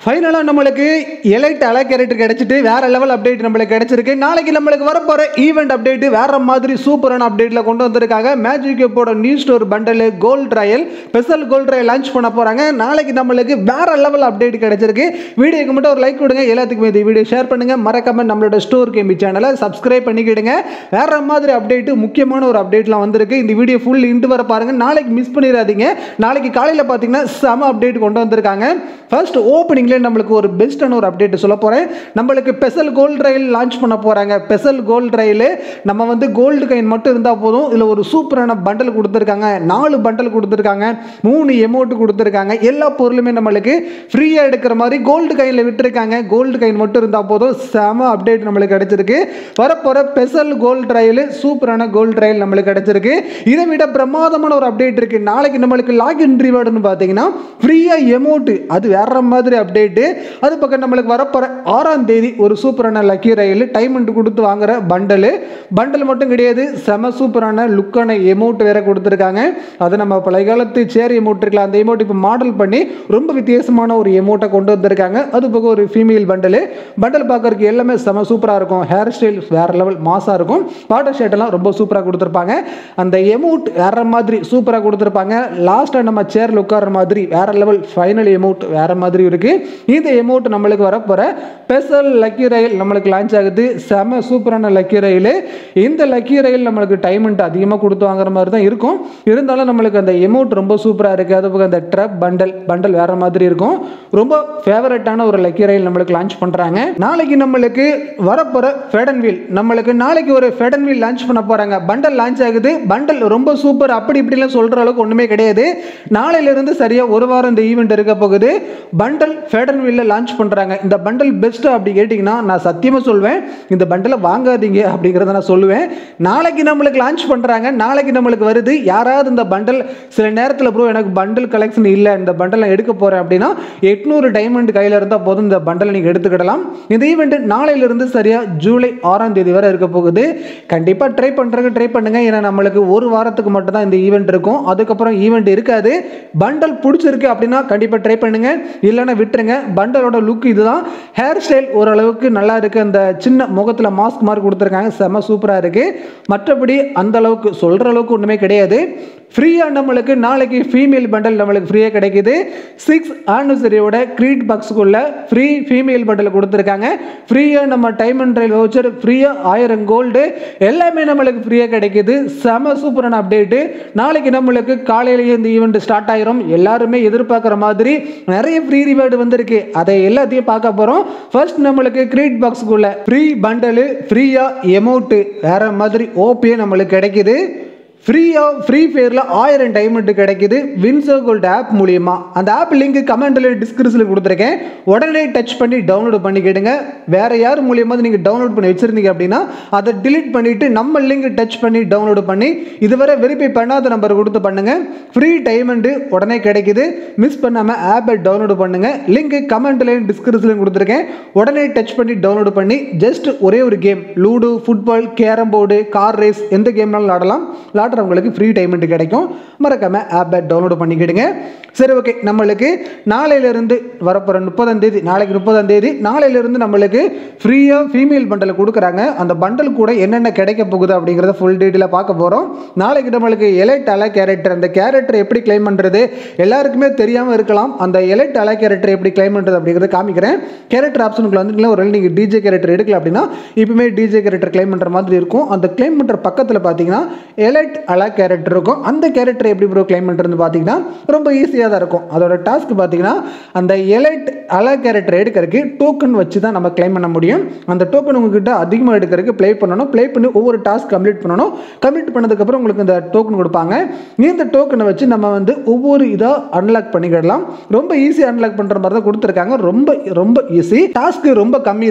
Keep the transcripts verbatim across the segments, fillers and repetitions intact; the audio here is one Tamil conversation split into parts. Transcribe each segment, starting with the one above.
ஃபைனலாக நம்மளுக்கு எலைட் அலை கேரக்டர் கிடைச்சிட்டு வேற லெவல் அப்டேட் நம்மளுக்கு கிடைச்சிருக்கு. நாளைக்கு நம்மளுக்கு வரப்போகிற ஈவெண்ட் அப்டேட் வேற மாதிரி சூப்பரான அப்டேட்டில் கொண்டு வந்திருக்காங்க. மேஜிக் கியூபோட new store bundle gold royal special gold royal launch பண்ண போகிறாங்க. நாளைக்கு நம்மளுக்கு வேற லெவல் அப்டேட் கிடைச்சிருக்கு. வீடியோக்கு மட்டும் ஒரு லைக் கொடுங்க, எல்லாத்துக்குமே இந்த வீடியோ ஷேர் பண்ணுங்க, மறக்காம நம்மளோட ஸ்டோர் கேம்பி சேனலை சப்ஸ்கிரைப் பண்ணிக்கிடுங்க. வேற மாதிரி அப்டேட் முக்கியமான ஒரு அப்டேட்லாம் வந்திருக்கு. இந்த வீடியோ ஃபுல் இண்டு வர பாருங்க, நாளைக்கு மிஸ் பண்ணிடாதீங்க. நாளைக்கு காலையில் பார்த்தீங்கன்னா செம அப்டேட் கொண்டு வந்திருக்காங்க. ஃபர்ஸ்ட் ஓப்பனிங் நம்மளுக்கு ஒரு பெஸ்டான ஒரு அப்டேட் சொல்ல போறேன். நம்மளுக்கு ஸ்பெஷல் கோல்ட் ரயில் லான்ச் பண்ண போறாங்க. ஸ்பெஷல் கோல்ட் ரயில் நம்ம வந்து கோல்டு காயின் மட்டும் இருந்தா போதும். இதுல ஒரு சூப்பரான பண்டல் கொடுத்திருக்காங்க. நாலு பண்டல் கொடுத்திருக்காங்க, மூணு எமோட் கொடுத்திருக்காங்க. எல்லா பொருளுமே நம்மளுக்கு ஃப்ரீயா எடுக்கிற மாதிரி கோல்டு காயின்ல விட்டுருக்காங்க. கோல்டு காயின் மட்டும் இருந்தா போதும். செம அப்டேட் நம்மளுக்கு கிடைச்சிருக்கு. வரப்போற ஸ்பெஷல் கோல்ட் ரயில் சூப்பரான கோல்ட் ரயில் நம்மளுக்கு கிடைச்சிருக்கு. இதை விட பிரமாதமான ஒரு அப்டேட் இருக்கு. நாளைக்கு நம்மளுக்கு லாகின் ரிவார்டுன்னு பாத்தீங்கன்னா ஃப்ரீயா எமோட், அது வேற மாதிரி அப்டேட். அது பக்கம் நம்மளுக்கு வரப்போற ஆறாம் தேதி ஒரு சூப்பரான லக்கி ரயில் டைமண்ட் கொடுத்து வாங்குற பண்டல் பண்டல் மட்டும் கிடையாது, செம சூப்பரான லுக்கான எமௌண்ட் வேற கொடுத்துருக்காங்க. அது நம்ம பழைய காலத்து சேர் எமௌண்ட் இருக்கலாம், அந்த எமௌண்ட் இப்போ மாடல் பண்ணி ரொம்ப வித்தியாசமான ஒரு எமௌண்ட்டை கொண்டு வந்திருக்காங்க. அது பக்கம் ஒரு ஃபீமேல் பண்டல் பண்டல் பார்க்கறதுக்கு எல்லாமே செம சூப்பராக இருக்கும். ஹேர் ஸ்டைல் வேற லெவல் மாஸாக இருக்கும். வாட்டர் ஷர்ட் எல்லாம் ரொம்ப சூப்பராக கொடுத்துருப்பாங்க. அந்த எமௌண்ட் வேற மாதிரி சூப்பராக கொடுத்துருப்பாங்க. லாஸ்ட்டாக நம்ம சேர்ல உட்கார மாதிரி வேற லெவல் ஃபைனல் எமௌண்ட் வேற மாதிரி இருக்கு. இந்த எமௌண்ட் நம்மளுக்கு வரப்போற ஸ்பெஷல் லக்கி ரயில் நம்மளுக்கு லான்ச் ஆகுது. செம சூப்பரான லக்கி ரயில். இந்த லக்கி ரயில் நம்மளுக்கு டைமண்ட் அதிகமாக கொடுத்து வாங்குற மாதிரி தான் இருக்கும். இருந்தாலும் நம்மளுக்கு அந்த எமௌண்ட் ரொம்ப சூப்பராக இருக்கு. அதுபோக அந்த ட்ரப் பண்டல் பண்டல் வேற மாதிரி இருக்கும். ரொம்ப ஃபேவரட்டான ஒரு லக்கி ரயில் நம்மளுக்கு லான்ச் பண்றாங்க. நாளைக்கு நம்மளுக்கு வரப்போற ஃபெடன் வீல் நம்மளுக்கு நாளைக்கு ஒரு ஃபெடன் வீல் லான்ச் பண்ண போறாங்க. பண்டல் லான்ச் ஆகுது. பண்டல் ரொம்ப சூப்பர் அப்படி இப்படிலாம் சொல்ற அளவுக்கு ஒண்ணுமே கிடையாது. நாளையில இருந்து சரியா ஒரு வாரம் இந்த ஈவெண்ட் இருக்க போகுது. பண்டல் ஃபெடன் வீல்ல லான்ச் பண்றாங்க. இந்த பண்டல் பெஸ்ட் அப்படி கேட்டீங்கன்னா நான் சத்தியமா சொல்வேன், இந்த பண்டலை வாங்காதீங்க அப்படிங்கறத நான் சொல்லுவேன். நாளைக்கு நம்மளுக்கு லான்ச் பண்றாங்க. நாளைக்கு நம்மளுக்கு வருது. யாராவது இந்த பண்டல் சில நேரத்தில் ப்ரோ எனக்கு பண்டல் கலெக்ஷன் இல்லை, இந்த பண்டலை எடுக்க போறேன் அப்படின்னா எட்நூறு டைமண்ட் கையில் இருந்தால் போதும், இந்த பண்டலை நீங்க எடுத்துக்கிடலாம். இந்த ஈவெண்ட் நாளையில இருந்து சரியா ஜூலை ஆறாம் தேதி வரை இருக்க போகுது. கண்டிப்பா ட்ரை பண்றதுக்கு ட்ரை பண்ணுங்க. ஏன்னா நம்மளுக்கு ஒரு வாரத்துக்கு மட்டும் தான் இந்த ஈவெண்ட் இருக்கும். அதுக்கப்புறம் ஈவெண்ட் இருக்காது. பண்டல் பிடிச்சிருக்கு அப்படின்னா கண்டிப்பா ட்ரை பண்ணுங்க, இல்லைன்னா விட்டுருங்க. பண்டலோட லுக் இதுதான். ஹேர் ஸ்டைல் ஓரளவுக்கு நல்லா இருக்கு. அந்த சின்ன முகத்துல மாஸ்க் மாதிரி கொடுத்துருக்காங்க, செம சூப்பரா இருக்கு. மற்றபடி அந்த அளவுக்கு சொல்ற அளவுக்கு ஒண்ணுமே கிடையாது. ஃப்ரீயா நம்மளுக்கு நாளைக்கு ஃபீமேல் பண்டல் நம்மளுக்கு ஃப்ரீயா கிடைக்குது. சிக்ஸ் ஆனிவர்சரியோட கிரீட் பாக்ஸுக்குள்ள ஃப்ரீ ஃபீமேல் பண்டல் கொடுத்துருக்காங்க. ஃப்ரீயா நம்ம டைம் அண்ட் ட்ரையல் வவுச்சர், ஃப்ரீயா ஆயிரம் கோல்டு எல்லாமே நம்மளுக்கு ஃப்ரீயா கிடைக்குது. செம சூப்பரான அப்டேட். நாளைக்கு நம்மளுக்கு காலையிலேயே இந்த ஈவெண்ட் ஸ்டார்ட் ஆயிரும். எல்லாருமே எதிர்பார்க்குற மாதிரி நிறைய ஃப்ரீ ரிவார்டு வந்திருக்கு. அதை எல்லாத்தையும் பார்க்க போறோம். ஃபர்ஸ்ட் நம்மளுக்கு கிரீட் பாக்ஸுக்குள்ள ஃப்ரீ பண்டல், ஃப்ரீயா எமௌண்ட் வேற மாதிரி ஓபியே நம்மளுக்கு கிடைக்குது. ஃப்ரீயா ஃப்ரீ ஃபயரில் ஆயிரம் டைமண்ட் கிடைக்குது வின்சோ கோல்ட் ஆப் மூலியமா. அந்த ஆப் லிங்க் கமெண்ட்ல டிஸ்கிரிப்ஷனில் கொடுத்துருக்கேன். உடனே டச் பண்ணி டவுன்லோட் பண்ணிக்கிடுங்க. வேற யார் மூலியமா நீங்கள் டவுன்லோட் பண்ணி வச்சிருந்தீங்க அப்படின்னா அதை டிலீட் பண்ணிட்டு நம்ம லிங்க் டச் பண்ணி டவுன்லோட் பண்ணி இதுவரை வெரிஃபை பண்ணாத நம்பர் கொடுத்து பண்ணுங்க. ஃப்ரீ டைமண்ட் உடனே கிடைக்குது. மிஸ் பண்ணாம ஆப்பை டவுன்லோட் பண்ணுங்க. லிங்க் கமெண்ட்லையும் டிஸ்கிரிப்ஷன்லையும் கொடுத்துருக்கேன். உடனே டச் பண்ணி டவுன்லோட் பண்ணி ஜஸ்ட் ஒரே ஒரு game ludo, football, carrom board, car race எந்த கேம்னாலும் ஆடலாம். உங்களுக்கு ஃப்ரீ டைமண்ட் கிடைக்கும். மறக்காம ஆப்பை டவுன்லோட் பண்ணிக்கிடுங்க. சரி, ஓகே. நம்மளுக்கு நாளையில இருந்து வரப்போற முப்பதாம் தேதி நாளைக்கு முப்பதாம் தேதி நாளையில இருந்து நம்மளுக்கு ஃப்ரீயா ஃபீமேல் பண்டல் கொடுக்குறாங்க. அந்த பண்டல் கூட என்னென்ன கிடைக்க போகுது அப்படிங்கறத ஃபுல் டீடைலா பார்க்க போறோம். நாளைக்கு நம்மளுக்கு எலைட் அலை கேரக்டர், அந்த கேரக்டர் எப்படி கிளைம் பண்றது எல்லாருக்குமே தெரியாம இருக்கலாம். அந்த எலைட் அலை கேரக்டர் எப்படி கிளைம் பண்றது அப்படிங்கறத காமிக்கிறேன். கேரக்டர் ஆப்ஷனுக்குள்ள வந்து ஒரு நீங்க டிஜே கேரக்டர் எடுக்கல அப்படின்னா இப்பவுமே டிஜே கேரக்டர் கிளைம் பண்ற மாதிரி இருக்கும். அந்த கிளைம் பண்ற பக்கத்துல பாத்தீங்கன்னா எலைட் அலை கேரக்டர் இருக்கும். அந்த கேரக்டர் எப்படி ப்ரோ கிளைம் பண்றது பாத்தீங்கன்னா ரொம்ப ஈஸியா தான் இருக்கும். அதோட டாஸ்க் பாத்தீங்கன்னா அந்த எலைட் அலை கேரக்டர் எடுக்கிறதுக்கு டோக்கன் வச்சு தான் நம்ம கிளைம் பண்ண முடியும். அந்த டோக்கன் உங்ககிட்ட அதிகமாக எடுக்கிறதுக்கு ப்ளே பண்ணணும். ப்ளே பண்ணி ஒவ்வொரு டாஸ்க் கம்ப்ளீட் பண்ணணும். கம்ப்ளீட் பண்ணதுக்கு அப்புறம் உங்களுக்கு இந்த டோக்கன் கொடுப்பாங்க. இந்த டோக்கனை வச்சு நம்ம வந்து ஒவ்வொரு இதா அன்லாக் பண்ணிக்கிடலாம். ரொம்ப ஈஸி அன்லாக் பண்ற மாதிரி தான் கொடுத்துருக்காங்க. ரொம்ப ரொம்ப ஈஸி. டாஸ்க் ரொம்ப கம்மி தான்.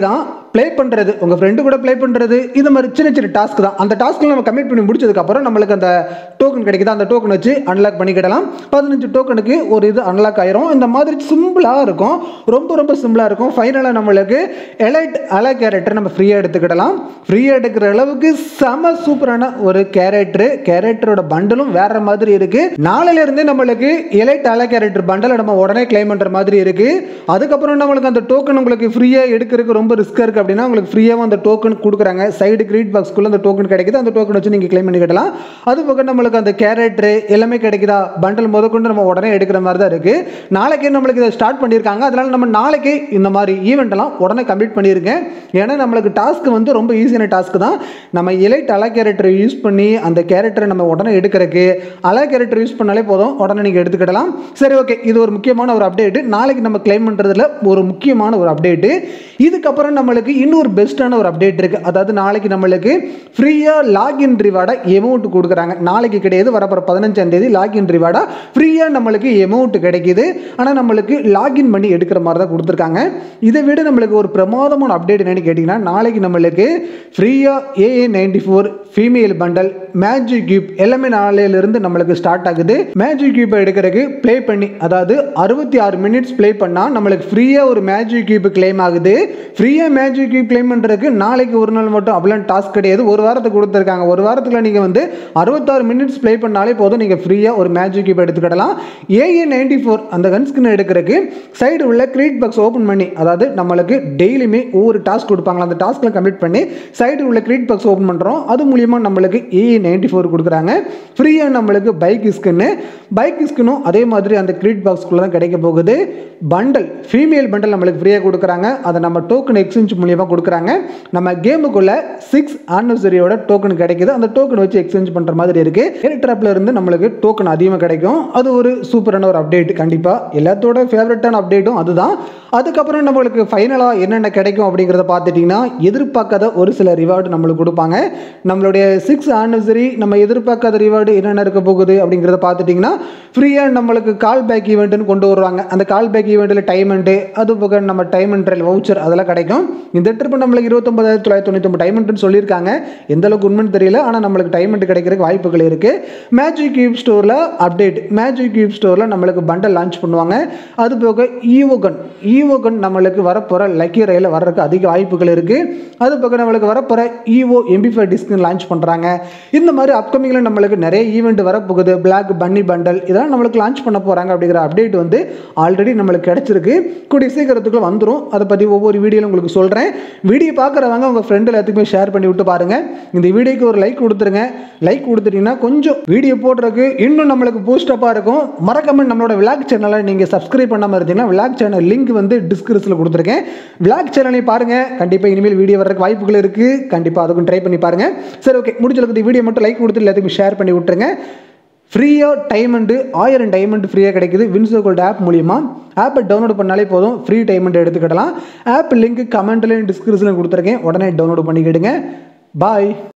ப்ளே பண்ணுறது, உங்கள் ஃப்ரெண்டு கூட ப்ளே பண்ணுறது, இது மாதிரி சின்ன சின்ன டாஸ்க் தான். அந்த டாஸ்க்கில் நம்ம கம்ப்ளீட் பண்ணி முடிச்சதுக்கப்புறம் நம்மளுக்கு அந்த டோக்கன் கிடைக்குது. அந்த டோக்கன் வச்சு அன்லாக் பண்ணிக்கிடலாம். பதினஞ்சு டோக்கனுக்கு ஒரு இது அன்லாக் ஆயிரும். இந்த மாதிரி சிம்பிளாக இருக்கும், ரொம்ப ரொம்ப சிம்பிளாக இருக்கும். ஃபைனலாக நம்மளுக்கு எலைட் அலை கேரக்டர் நம்ம ஃப்ரீயாக எடுத்துக்கிடலாம். ஃப்ரீயாக எடுக்கிற அளவுக்கு செம சூப்பரான ஒரு கேரக்டரு. கேரக்டரோட பண்டலும் வேற மாதிரி இருக்குது. நாளையிலேருந்தே நம்மளுக்கு எலைட் அலை கேரக்டர் பண்டலை நம்ம உடனே கிளைம் பண்ணுற மாதிரி இருக்குது. அதுக்கப்புறம் நம்மளுக்கு அந்த டோக்கன் உங்களுக்கு ஃப்ரீயாக எடுக்கிறதுக்கு ரொம்ப ரிஸ்க்காக இருக்குது அப்படின்னா உங்களுக்கு ஃப்ரீயாக அந்த டோக்கன் கொடுக்குறாங்க. சைடு கிரீட் பாக்ஸ்க்குள்ள அந்த டோக்கன் கிடைக்குது. அந்த டோக்கன் வச்சு நீங்கள் கிளைம் பண்ணிக்கிடலாம். அது போக நம்மளுக்கு அந்த கேரக்டர் எல்லாமே கிடைக்குதா, பண்டல் முதற்கொண்டு நம்ம உடனே எடுக்கிற மாதிரி தான் இருக்குது. நாளைக்கே நம்மளுக்கு இதை ஸ்டார்ட் பண்ணியிருக்காங்க. அதனால நம்ம நாளைக்கே இந்த மாதிரி ஈவெண்ட் எல்லாம் உடனே கம்ப்ளீட் பண்ணியிருக்கேன். ஏன்னா நம்மளுக்கு டாஸ்க் வந்து ரொம்ப ஈஸியான டாஸ்க் தான். நம்ம எலைட் அலை கேரக்டரை யூஸ் பண்ணி அந்த கேரக்டரை நம்ம உடனே எடுக்கிறதுக்கு அலை கேரக்டர் யூஸ் பண்ணாலே போதும், உடனே நீங்கள் எடுத்துக்கிடலாம். சரி, ஓகே, இது ஒரு முக்கியமான ஒரு அப்டேட். நாளைக்கு நம்ம கிளைம் பண்ணுறதுல ஒரு முக்கியமான ஒரு அப்டேட்டு. இதுக்கப்புறம் நம்மளுக்கு இன்னொரு பெஸ்ட்டான ஒரு அப்டேட் இருக்குது. அதாவது நாளைக்கு நம்மளுக்கு ஃப்ரீயாக லாகின் ரிவார்டை எமௌண்ட் கொடுக்குறாங்க. நாளைக்கு கிடையாது, வரப்போகிற பதினஞ்சாம் தேதி லாகின் ரிவார்டாக ஃப்ரீயாக நம்மளுக்கு எமௌண்ட் கிடைக்குது. ஆனால் நம்மளுக்கு லாகின் பண்ணி எடுக்கிற மாதிரி தான் கொடுத்துருக்காங்க. இதை விட நம்மளுக்கு ஒரு பிரமாதமான அப்டேட் என்னன்னு கேட்டிங்கன்னா, நாளைக்கு நம்மளுக்கு ஃப்ரீயாக AA ninety four female bundle magic cube எல்லாமே நாளையிலிருந்து நம்மளுக்கு ஸ்டார்ட் ஆகுது. மேஜிக் கியூப்பை எடுக்கிறதுக்கு ப்ளே பண்ணி, அதாவது அறுபத்தி ஆறு மினிட்ஸ் ப்ளே பண்ணால் நம்மளுக்கு ஃப்ரீயாக ஒரு மேஜிக் கியூப் கிளைம் ஆகுது. ஃப்ரீயாக மேஜிக் கியூப் கிளைம் பண்ணுறதுக்கு நாளைக்கு ஒரு நாள் மட்டும் அப்படிலாம் டாஸ்க் கிடையாது, ஒரு வாரத்துக்கு கொடுத்துருக்காங்க. ஒரு வாரத்தில் நீங்கள் வந்து அறுபத்தாறு மினிட்ஸ் ப்ளே பண்ணாலே போதும், நீங்கள் ஃப்ரீயாக ஒரு மேஜிக் கியூப் எடுத்துக்கிடலாம். ஏஏ நைன்டி ஃபோர் அந்த கன்ஸ்கின் எடுக்கிறதுக்கு சைடு உள்ள கிரீட் பாக்ஸ் ஓப்பன் பண்ணி, அதாவது நம்மளுக்கு டெய்லியுமே ஒவ்வொரு டாஸ்க் கொடுப்பாங்களா, அந்த டாஸ்க்கில் கம்ப்ளீட் பண்ணி சைடு உள்ள கிரீட் பாக்ஸ் ஓப்பன் பண்ணுறோம். அது மூலியமாக நம்மளுக்கு ஏஏ நைன்டி ஃபோர் கொடுக்குறாங்க. ஃப்ரீயாக நம்மளுக்கு பைக் ஸ்கின்னு பைக் ஸ்கின்னும் அதே மாதிரி அந்த கிரீட் பாக்ஸ்க்குள்ளே தான் கிடைக்க போகுது. பண்டல் ஃபீமேல் பண்டல் நம்மளுக்கு ஃப்ரீயாக கொடுக்குறாங்க. அதை நம்ம டோக்கன் எக்ஸ்சேஞ்ச் மூலியமாக கொடுக்குறாங்க. நம்ம கேமுக்குள்ள சிக்ஸ் ஆனிவர்சரியோட டோக்கன் கிடைக்குது. அந்த டோக்கன் வச்சு எக்ஸ்சேஞ்ச் பண்ணுற மாதிரி இருக்குது. ஏர் ட்ராப்ல இருந்து நம்மளுக்கு டோக்கன் அதிகமாக கிடைக்கும். அது ஒரு சூப்பரான ஒரு அப்டேட். கண்டிப்பாக எல்லாத்தோட ஃபேவரட்டான அப்டேட்டும் அதுதான். அதுக்கப்புறம் நம்மளுக்கு ஃபைனலாக என்னென்ன கிடைக்கும் அப்படிங்கிறத பார்த்துட்டிங்கன்னா, எதிர்பார்க்காத ஒரு சில ரிவார்டு நம்மளுக்கு கொடுப்பாங்க. நம்மளுடைய சிக்ஸ் ஆனிவர்சரி நம்ம எதிர்பார்க்காத ரிவார்டு என்னென்ன இருக்க போகுது அப்படிங்கிறத பார்த்துட்டிங்கன்னா, ஃப்ரீயாக நம்மளுக்கு கால் பேக் ஈவெண்ட்டுன்னு கொண்டு வருவாங்க. அந்த கால் பேக் ஈவெண்ட்டில் டைமண்ட்டு, அது போக நம்ம டைமண்ட் ட்ரையல் வவுச்சர் அதெல்லாம் கிடைக்கும். இந்த ட்ரிப் நம்மளுக்கு இருபத்தொம்பதாயிரத்தி தொள்ளாயிரத்தி தொண்ணூற்றி ஒன்பது டைமண்ட்னு சொல்லியிருக்காங்க. எந்த அளவுக்கு உண்மைன்னு தெரியல, ஆனால் நம்மளுக்கு டைமண்ட் கிடைக்கிறதுக்கு வாய்ப்புகள் இருக்குது. மேஜிக் கியூப் ஸ்டோரில் அப்டேட், மேஜிக் கியூப் ஸ்டோரில் நம்மளுக்கு பண்டல் லான்ச் பண்ணுவாங்க. அது போக ஈவோகன் ஈவோகன் நம்மளுக்கு வரப்போகிற லக்கி ரயில வர்றதுக்கு அதிக வாய்ப்புகள் இருக்குது. அது போக நம்மளுக்கு வரப்போகிற ஈவோ எம்பி ஃபைவ் டிஸ்கின் லான்ச் பண்ணுறாங்க. இந்த மாதிரி அப்கமிங்கில் நம்மளுக்கு நிறைய ஈவெண்ட் வரப்போகுது. பிளாக் பன்னி பண்டல் இதெல்லாம் நம்மளுக்கு லான்ச் பண்ண போகிறாங்க அப்படிங்கிற அப்டேட் வந்து ஆல்ரெடி நம்மளுக்கு கிடைச்சிருக்கு. கூடிய சீக்கிரத்துக்குள்ள வந்துடும். அதை பற்றி ஒவ்வொரு வீடியோவில் உங்களுக்கு சொல்கிறேன். வீடியோ பார்க்குறவங்க உங்கள் ஃப்ரெண்டு எல்லாத்துக்குமே ஷேர் பண்ணி விட்டு பாருங்கள். இந்த வீடியோக்கு ஒரு லைக் கொடுத்துருங்க. லைக் கொடுத்துட்டீங்கன்னா கொஞ்சம் வீடியோ போடுறதுக்கு இன்னும் நம்மளுக்கு பூஸ்டப்பாக இருக்கும். மறக்காம நம்மளோட விளாக் சேனலை நீங்கள் சப்ஸ்கிரைப் பண்ணாமல் இருந்தீங்கன்னா விளாக் சேனல் லிங்க் வந்து டிஸ்கிரிப்ஷனில் கொடுத்துருக்கேன். விளாக் சேனலை பாருங்கள். கண்டிப்பாக இனிமேல் வீடியோ வர்றதுக்கு வாய்ப்புகள் இருக்குது. கண்டிப்பாக அதுக்கும் ட்ரை பண்ணி பாருங்கள். சரி, ஓகே, முடிஞ்சளவுக்கு இந்த வீடியோ மட்டும் லைக் கொடுத்து எல்லாத்துக்கும் ஷேர் பண்ணி விட்டுருங்க. ஃப்ரீயாக டைமண்டு ஆயிரம் டைமண்ட் ஃப்ரீயாக கிடைக்குது வின்சோ கோல்ட் ஆப் மூலிமா. ஆப்பை டவுன்லோட் பண்ணாலே போதும், ஃப்ரீ டைமண்ட் எடுத்துக்கிடலாம். ஆப் லிங்க் கமெண்ட்லையும் டிஸ்கிரிப்ஷனில் கொடுத்துருக்கேன். உடனே டவுன்லோட் பண்ணிக்கிடுங்க. பாய்.